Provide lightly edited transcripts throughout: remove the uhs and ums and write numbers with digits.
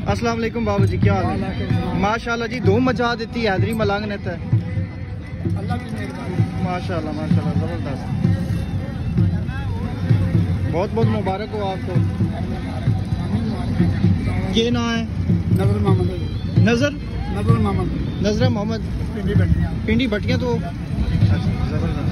अस्सलाम वालेकुम बाबू जी, क्या हाल है? माशाल्लाह जी, धूम मचा देती है हैदरी मलंग ने तो। माशाल्लाह माशाल्लाह, ज़बरदस्त। बहुत बहुत मुबारक हो आपको। ये ना है नजर मोहम्मद, नजर मोहम्मद पिंडी भटिया। तो ज़बरदस्त।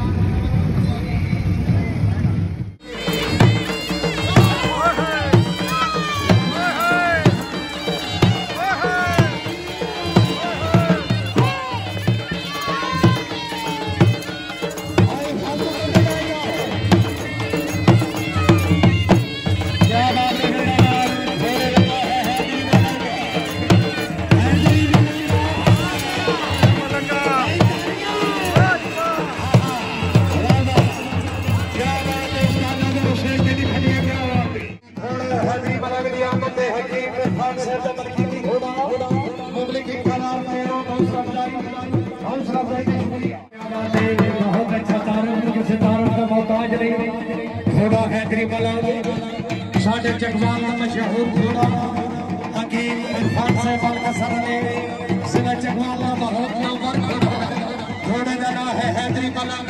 बहुत अच्छा तारक किसी तारक का मोहताज नहीं। घोड़ा हैदरी मलंग साढ़े चकवाल मशहूर घोड़ा हकीम इरफान साहब का सरने सिला चकवाला बहुत नामवर घोड़े का नाम है हैदरी मलंग।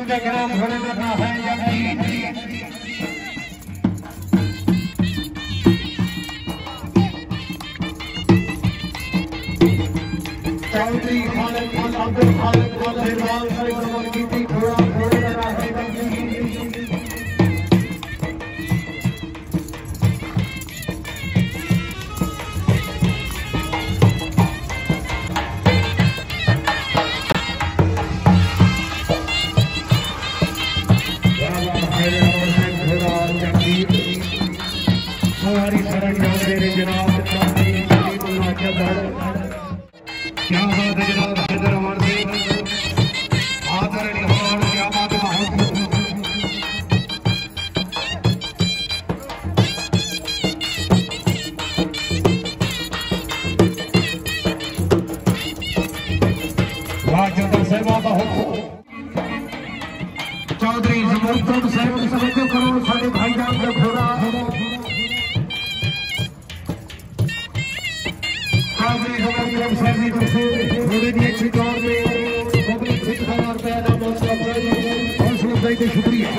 ग्राम घोड़े करना है चौधरी खालिद अब्दुल खालिद की घोड़ा घोड़े करना है हमारी शरण मेरे जनाब क्या बात है जनाब हैदर अमर सिंह आदरणीय हाल क्या बात है चौधरी जमोतम साहब समझो करो साढ़े भाईजान का घोड़ा घोड़े की अच्छी दौड़ में पब्लिक शुक्रिया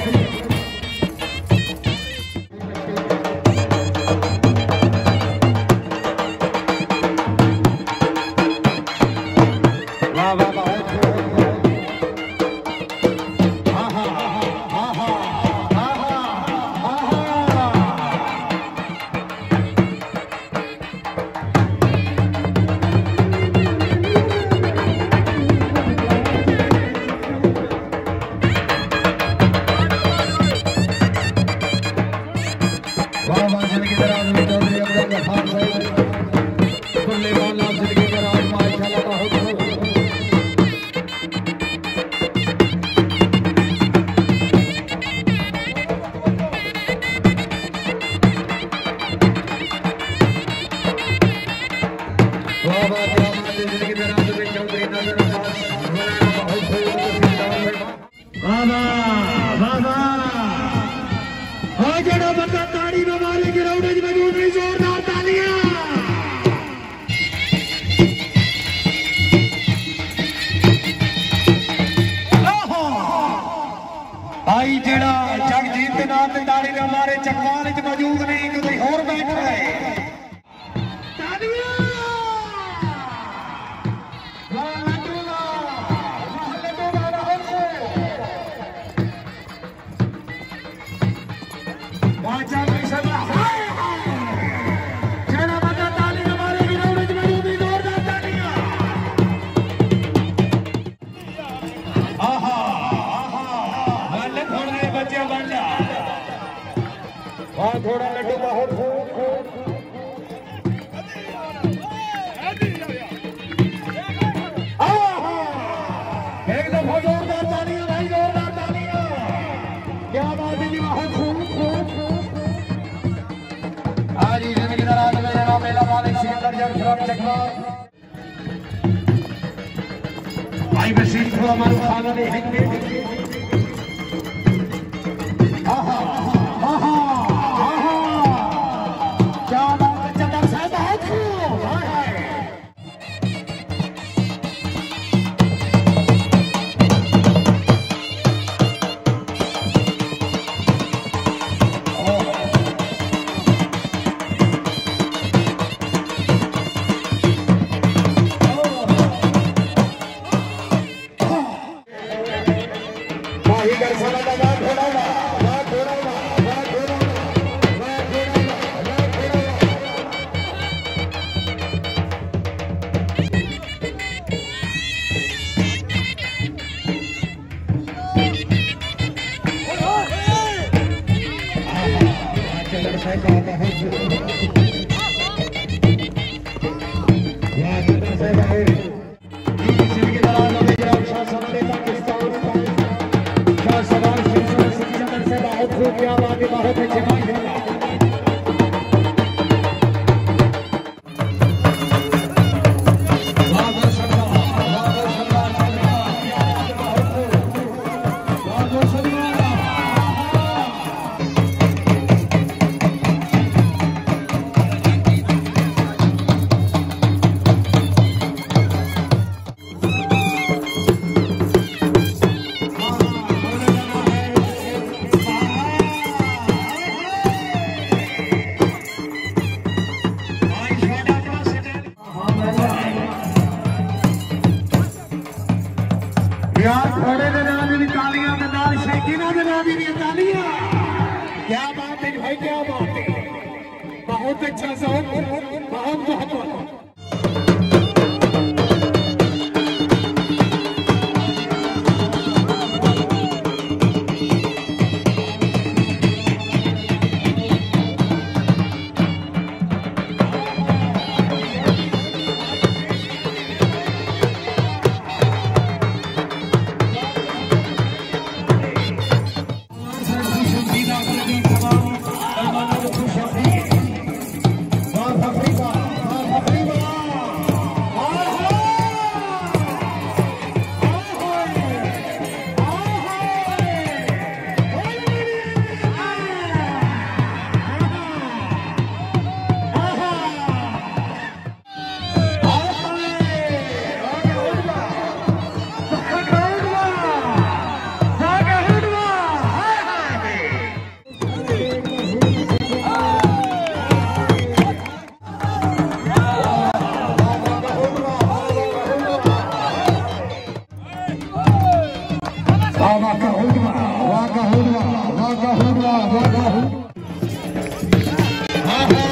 जड़ा बंदा ताड़ी में मारे गिरौड़े में दूसरी जोरदार तालियां भाई जेड़ा जगजीत के नाम से ताड़ी में मारे चकवाल च मौजूद नहीं कोई होर बैठ रहे थोड़ा लड्डू बहुत एक दफा जोरदार तालियां भाई जोरदार तालियां क्या बात है जी बहुत आज ही जिंदगी दराज में जनाब मेला मालिक सिकंदर जंग फ्रॉम चकवा भाई बशीर थोड़ा मारू खाना देखेंगे दे नाम दी तालियां ते नाल शैकीना दे नाम दी तालियां। क्या बात है भाई, क्या बात है, बहुत अच्छा सॉन्ग, बहुत बहुत वाह